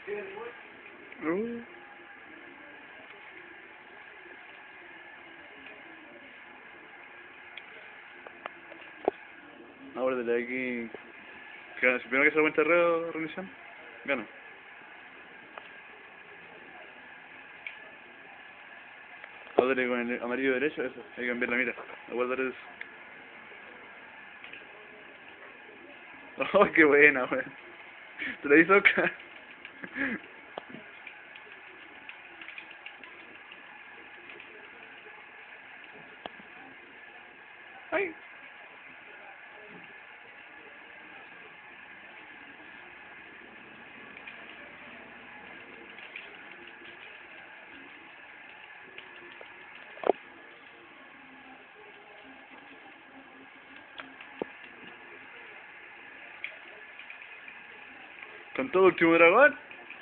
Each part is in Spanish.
Uh. Ahora desde aquí, si primero que se lo cuenta rendición, gana. Ahora con el amarillo derecho, eso, hay que cambiar la mira, a guardar eso. Oh, qué buena, weón. Te la hizo acá. Ay. Con todo último dragón.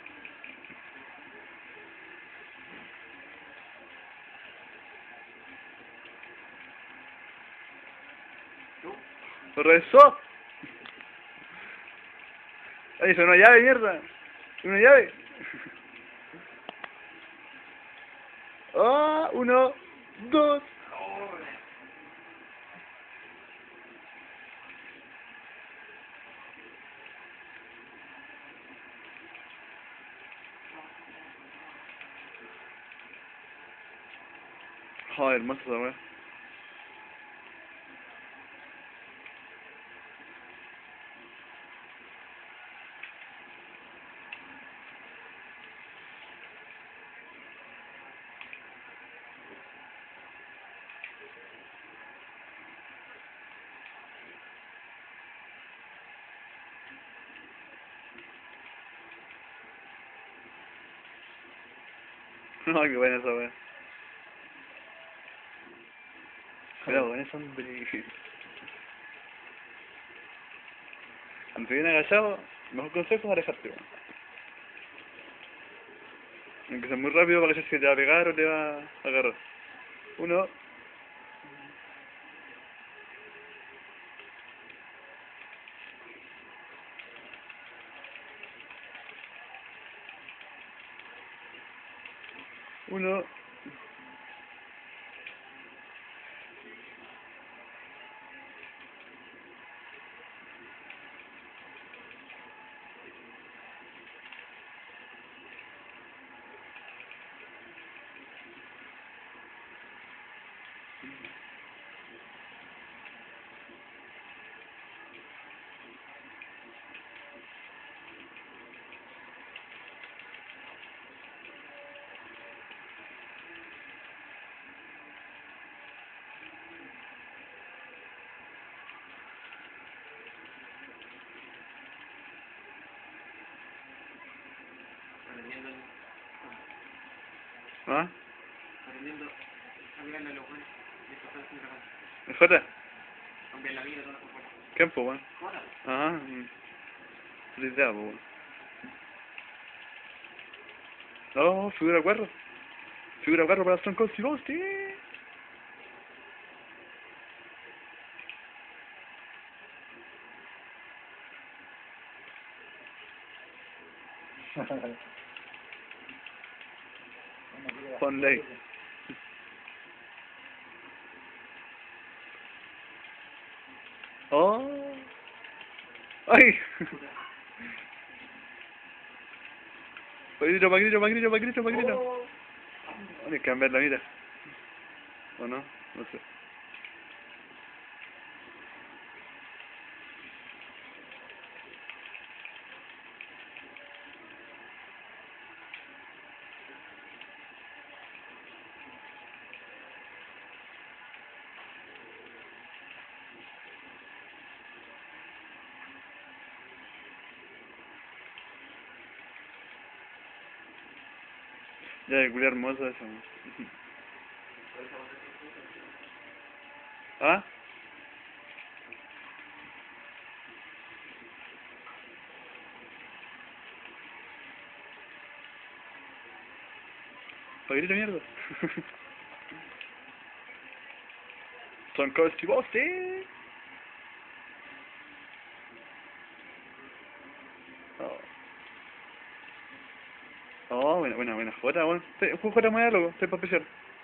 Lo rezó. Ay, eso es una llave, mierda. Una llave. Ah, uno, dos. Joder, hermoso esa weá. Ay, qué buena esa weá. Mira, buena esa hombre. Cuando te viene agachado, el mejor consejo es alejarte, weón. Aunque sea muy rápido para que si te va a pegar o te va a agarrar. Uno, uno. ¿Ah? Aprendiendo a mirar la locura de pasar sin dragón. ¿El J? Cambiar la vida, todas las cosas. ¿Qué, po, weón? Ahora, Ajá. Feliz idea, po, weón. Oh, figura 4. Figura 4 para Stone Cold Steve Austin. Ponle. Oh. Ay. Pagrito, pagrito, pagrito, pagrito, pagrito. Tienes que cambiar la mira. ¿O no? No sé. Ya, de culiar hermoso eso. ¿Ah? Pagrito mierda. Stone Cold Steve Austin. Oh. Oh, buena jota, weón. Jota, muévalo, estoy para especial.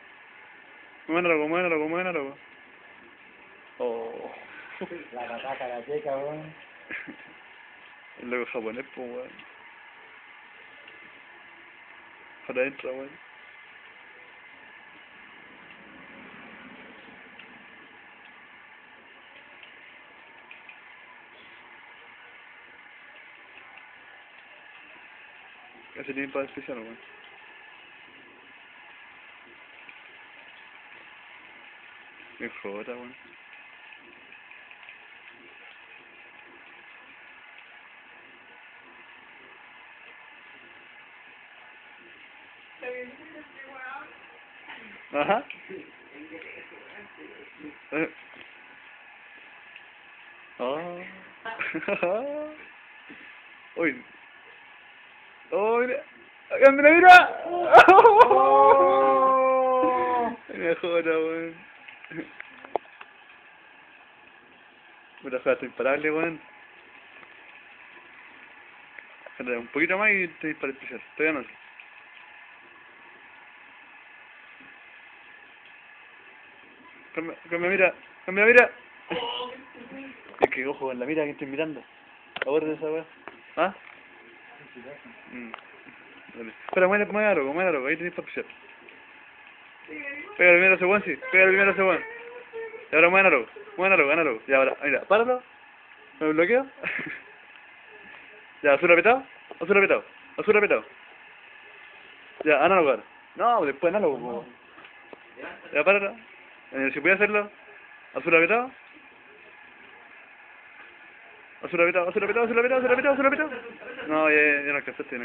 Muévalo. Oh. La pataca, la checa, weón. El logo japonés, pues, weón. Jota entra, weón. Casi tiene para especial, weón. Bien jota, weón. Ajá. Oh. Uy. Oh, mira. ¡Mira! ¡Oh! Mira, jota, weón. Puta jota, imparable, weón. Un poquito más y te dispara especial. Todavía no sé. Cambia, mira. Es que ojo con la mira que estoy mirando. Ahora de esa weá. ¿Ah? Dale. Espera, muévalo, ahí tenés para especial. Pega primero a ese weón, sí. Pega primero a ese weón. Y ahora muévalo. Y ahora, mira, páralo. ¿Me bloqueo? Ya, azul apretado. Ya, análogo ahora. No, después análogo, po. Ya, páralo. Si puedes hacerlo. Azul apretado. No, ya no alcanzaste.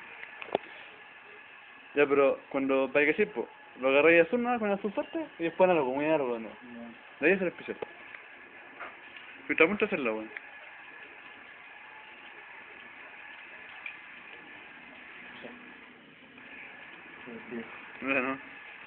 Ya, pero cuando vaya que sí, pues, lo agarráis azul nada con azul fuerte y después análogo, muy análogo, no. De ahí es el especial. Y está a punto de hacerlo, weón. Mira, no.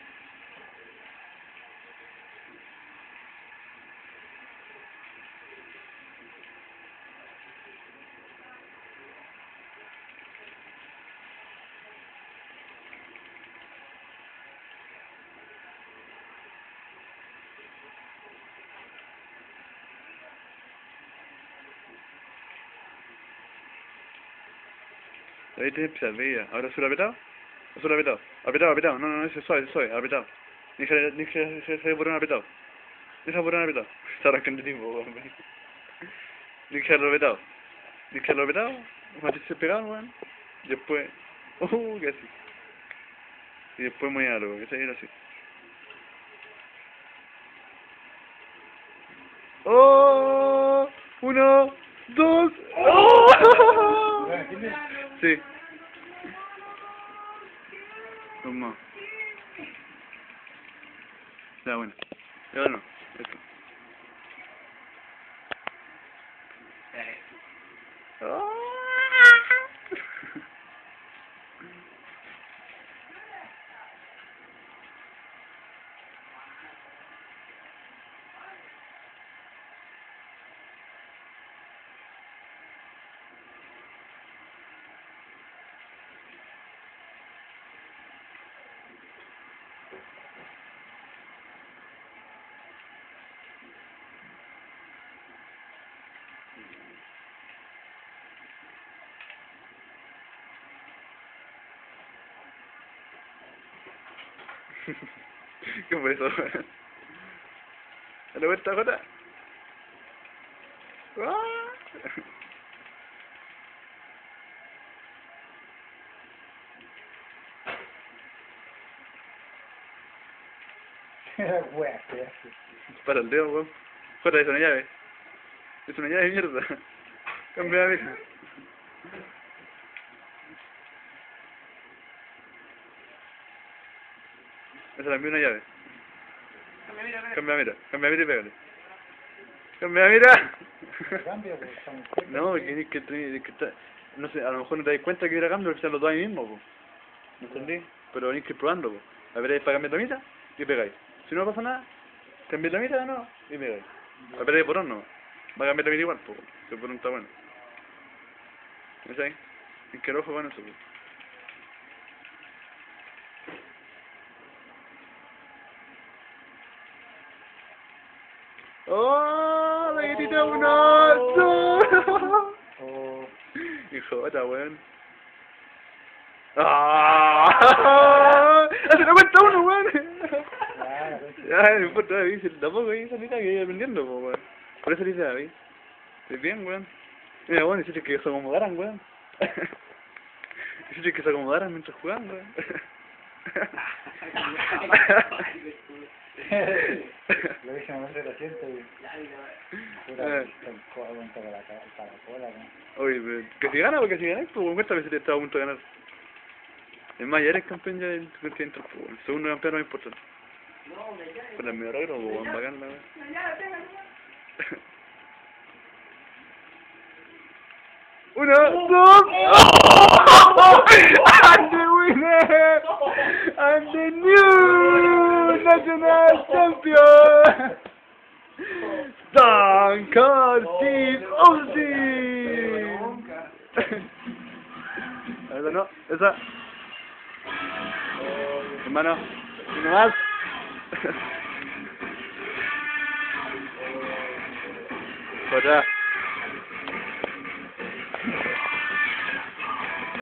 Ahí tienes especial, veía. Ahora azul apretado. Apretado. No, ese es suave, apretado. Deja por un apretado. Está arrancando el tiempo, weón. Dejarlo apretado. Mantenerse pegado, weón. Después. Casi. Y después muy algo, que se viene así. ¡Oh! 1, 2. ¡Oh! Sí. Dos más. Ya, bueno. Ya no. Esto. ¡Oh! ¿Qué fue eso? ¿Dale vuelta, Jota? ¡Ah! Wea, Para el dedo, weón. Jota, es una llave. Es una llave de mierda. Cambia la vieja. Esa la envió una llave. Cambia mira y pégale. Cambia mira. Cambio, pues, estamos fuertes. No, porque tienes que estar... No sé, a lo mejor no te das cuenta que era cambio porque están los dos ahí mismo, po. ¿Me entendí? Pero tenéis que ir probando, po. A ver, para cambiar la mitad y pegáis. Si no pasa nada, cambiáis la mitad no y pegáis. A ver, por no. Va a cambiar la mitad igual, po. Que por está bueno. ¿Me sabes? En que el ojo con eso, po. ¡Oh! ¡La galletita 1! ¡No! Oh, Hijo de weón. ¡Ah! ¡Hace la cuenta uno, weón! claro. Ya, no importa, David. Tampoco hay salita que iba aprendiendo, po, weón. Por eso le dice David. Estoy bien, weón. Mira, weón, hiciste que se acomodaran, weón. Hiciste que se acomodaran mientras jugaban, weón. Lo dije a nosotros lo siento y pura aguanta para la cola, ¿no? Oye, pero que si gana, porque si ganas, pues cuéntame si te estaba a punto de ganar. Es más, ya eres campeón ya del continente, pues, weón. Segundo campeón no me importa. Con el mejor agro, pues, weón, bacán, la weón. Uno, dos, and the winner, and the new national champion, Duncan Steve Austin. Esa no, esa. Hermano, uno más. Otra.